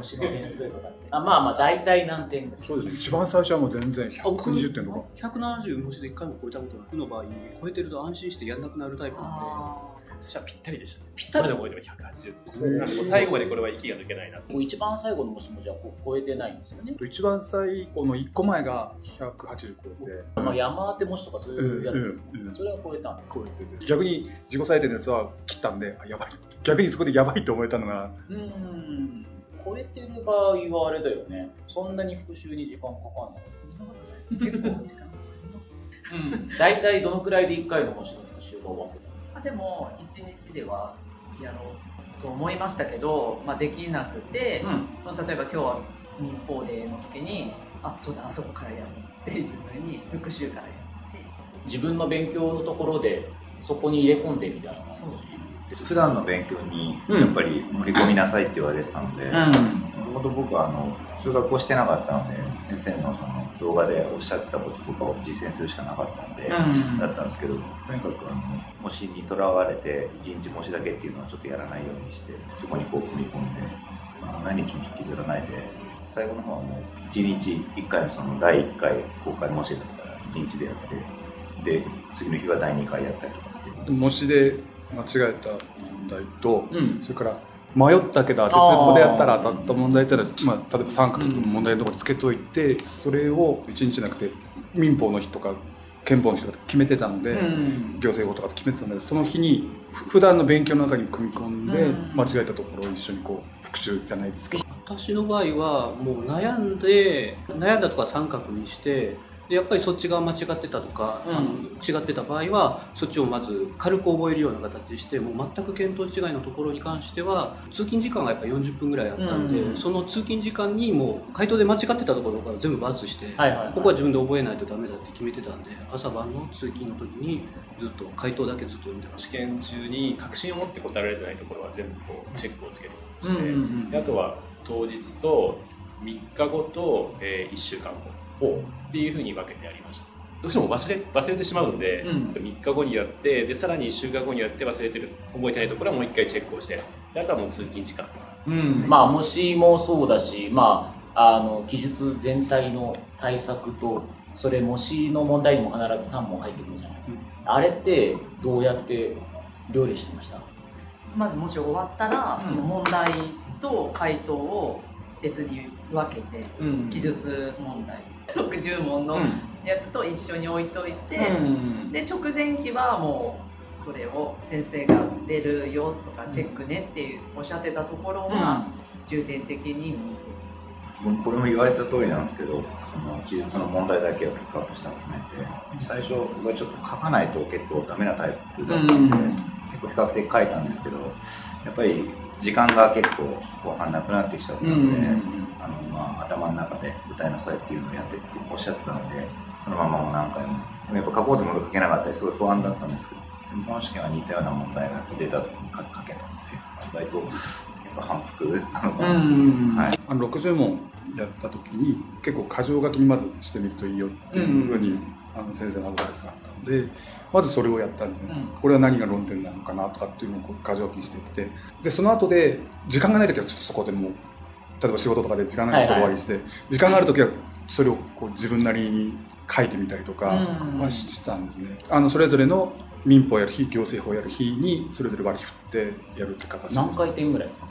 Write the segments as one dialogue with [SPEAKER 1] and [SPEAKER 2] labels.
[SPEAKER 1] 模試の点数とかって。まあまあ大体何点ぐらい？
[SPEAKER 2] そうですね。一番最初はもう全然120点とか。
[SPEAKER 3] 170模試で1回も超えたことない。負の場合、超えてると安心してやんなくなるタイプなんで。
[SPEAKER 4] 私はぴったりでした。
[SPEAKER 1] ぴったり
[SPEAKER 4] で覚えても180点。最後までこれは息が抜けないな。
[SPEAKER 1] もう一番最後の模試もじゃあ超えてないんですよね。
[SPEAKER 2] 一番最後の1個前が180超えて、
[SPEAKER 1] まあ山当て模試とかそういうやつですね。それは超えたんです。
[SPEAKER 2] 超えてて、逆に自己採点のやつは切ったんで、やばい。逆にそこでやばいと思えたのが。
[SPEAKER 1] 超えてる場合はあれだよね。そんなに復習に時間かかんない。
[SPEAKER 5] そんなことない。結構時間かかりますよ。
[SPEAKER 1] 大体どのくらいで1回の模試の復習が終わってた？
[SPEAKER 5] でも1日ではやろうと思いましたけど、できなくて、例えば今日は民放デーの時にそうだ、あそこからやるっていうふうに復習からやって
[SPEAKER 1] 自分の勉強のところでそこに入れ込んでみたいな。
[SPEAKER 5] そう
[SPEAKER 6] 普段の勉強にやっぱり盛り込みなさいって言われてたので、もともと僕は数学をしてなかったので、先生のその動画でおっしゃってたこととかを実践するしかなかったので、だったんですけど、とにかく模試にとらわれて1日模試だけっていうのはちょっとやらないようにして、そこにこう組み込んで、何日も引きずらないで、最後の方はもう1日1回のその第1回公開模試だったら1日でやって、で次の日は第2回やったりとかって。
[SPEAKER 2] 模試で間違えた問題と、それから迷ったけど鉄棒でやったら当たった問題っていうのは、例えば三角の問題のところにつけといて、それを1日じゃなくて民法の日とか憲法の日とか決めてたので、行政法とか決めてたので、その日に普段の勉強の中に組み込んで、間違えたところを一緒にこう復習じゃないですけど、
[SPEAKER 3] 私の場合はもう悩んだとか三角にして、でやっぱりそっちが間違ってたとか、違ってた場合はそっちをまず軽く覚えるような形にして、もう全く見当違いのところに関しては通勤時間がやっぱ40分ぐらいあったんで、その通勤時間にもう回答で間違ってたところから全部×して、ここは自分で覚えないとダメだって決めてたんで、朝晩の通勤の時にずっと回答だけずっと読んでました。
[SPEAKER 4] 試験中に確信を持って答えられてないところは全部こうチェックをつけてまして、あとは当日と3日後と1週間後っていうふうに分けてやりました。どうしても忘れてしまうんで、3日後にやって、でさらに1週間後にやって忘れてる覚えてないところはもう1回チェックをして、であとはもう通勤時間とか、
[SPEAKER 1] 模試もそうだし、記述全体の対策と、それ模試の問題にも必ず3問入ってくるじゃない、あれってどうやって料理してました？
[SPEAKER 5] まずもし終わったら、その問題と回答を別に分けて、記述問題60問のやつと一緒に置いといて、で直前期はもうそれを先生が出るよとかチェックねっていうおっしゃってたところは重点的に見て、
[SPEAKER 6] これも言われた通りなんですけど、その記述の問題だけをピックアップして集めて、最初僕はちょっと書かないと結構ダメなタイプだったんで、結構比較的書いたんですけど、やっぱり時間が結構後半なくなってきちゃったので、頭の中で歌いなさいっていうのをやっておっしゃってたので、そのままもう何回もやっぱ書こうと思うと書けなかったりすごい不安だったんですけど、この試験は似たような問題が出た時に書けたので、意外とやっぱ反復なのかな。
[SPEAKER 2] 60問やった時に結構箇条書きにまずしてみるといいよっていうふうに先生のアドバイスがあったので、まずそれをやったんですね。これは何が論点なのかなとかっていうのを箇条書きにしていって、でその後で時間がない時はちょっとそこでもう例えば仕事とかで時間がない時は終わりにして、時間がある時はそれをこう自分なりに書いてみたりとかはしたんですね。それぞれの民法をやる日、行政法をやる日にそれぞれ割り振ってやるって形です。
[SPEAKER 1] 何回転ぐらいですか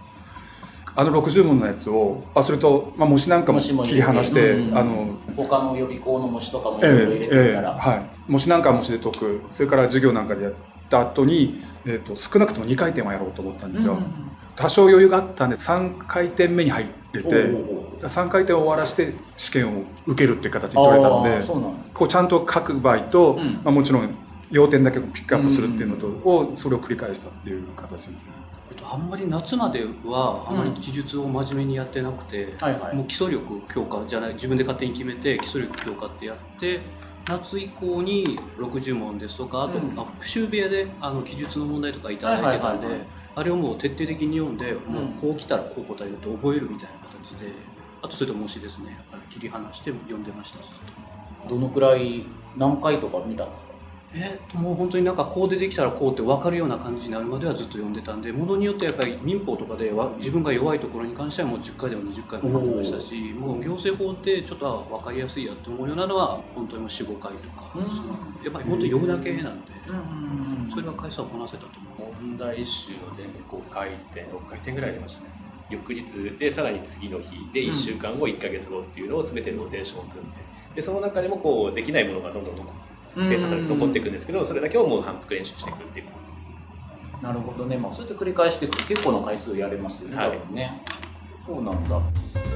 [SPEAKER 2] ？60問のやつをそれと、模試なんかも切り離して、
[SPEAKER 1] 他の予備校の模試とかもいろいろ入れてみたら、
[SPEAKER 2] 模試なんかは模試で解く、それから授業なんかでやった後に、少なくとも2回転はやろうと思ったんですよ。多少余裕があったんで3回転目に入れて、3回転を終わらせて試験を受けるっていう形に取れたので、こうちゃんと書く場合と、もちろん要点だけをピックアップするっていうのと、それを繰り返したっていう形ですね。
[SPEAKER 3] あんまり夏まではあまり記述を真面目にやってなくて、もう基礎力強化じゃない、自分で勝手に決めて基礎力強化ってやって、夏以降に60問ですとか、あと復習部屋で記述の問題とかいただいてたんで、あれをもう徹底的に読んで、もうこう来たらこう答えると覚えるみたいな形で、あとそれと模試ですね、やっぱり切り離して読んでました。
[SPEAKER 1] どのくらい何回とか見たんですか？
[SPEAKER 3] もう本当になんかこう出てきたらこうって分かるような感じになるまではずっと読んでたんで、ものによってやっぱり民法とかでは自分が弱いところに関してはもう10回でも20回も読んでましたし、もう行政法ってちょっと分かりやすいやって思うようなのは本当にもう 4,5 回とか、やっぱり本当に読むだけなんで、それは回数はこなせたと思う。
[SPEAKER 4] 問題集の全部5回転6回転ぐらいありましたね。翌日でさらに次の日で1週間後1ヶ月後っていうのを全てローテーションを組んで、その中でもこうできないものがどんどん精査されて残っていくんですけど、それだけをもう反復練習していくっていう感じです。
[SPEAKER 1] なるほどね、そうやって繰り返していくと結構な回数やれますよね、多分ね。そうなんだ。